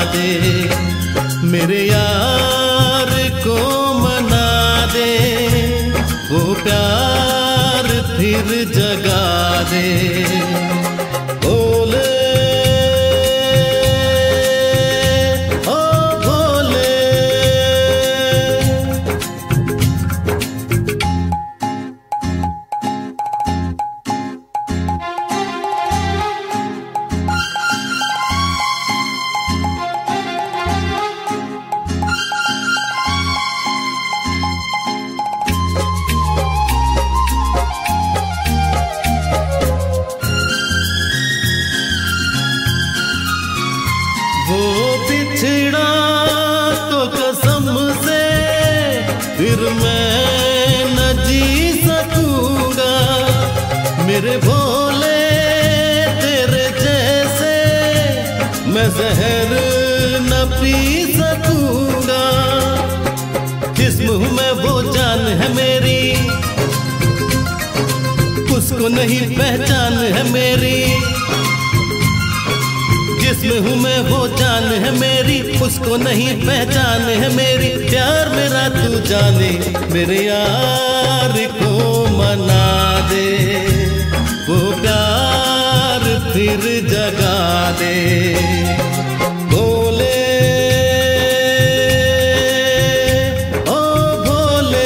दे, मेरे यार को मना दे, वो प्यार फिर जगा दे। भोले ओ भोले, वो बिछड़ा तो कसम से फिर मैं न जी सकूंगा, मेरे भोले तेरे जैसे मैं जहर न पी सकूंगा। जिस्म हूँ मैं वो जान है मेरी, उसको नहीं पहचान है मेरी। जिस्म हूँ मैं वो जान है मेरी, उसको नहीं पहचान है मेरी। प्यार मेरा तू जाने, मेरे यार को मना दे, वो प्यार फिर जगा दे। भोले ओ भोले,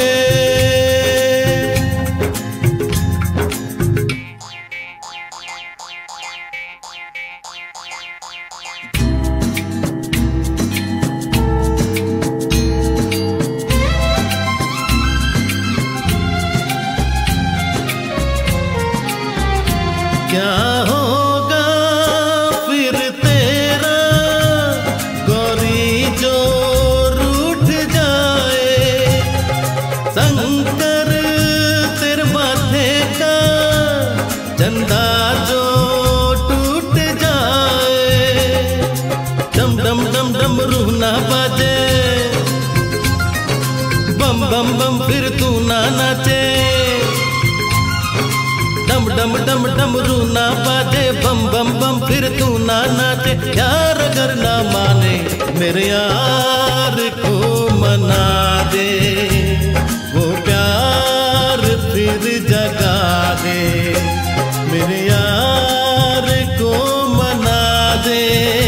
क्या होगा फिर तेरा गौरी जो रूठ जाए, शंकर तेरे माथे का चंदा जो टूट जाए। डम डम डम डम रूह ना बाजे, बम बम बम फिर तू ना नाचे। डम डम डम डम रू ना बाजे, बम बम बम फिर तू ना नाचे। यार अगर ना माने, मेरे यार को मना दे, वो प्यार फिर जगा दे। मेरे यार को मना दे,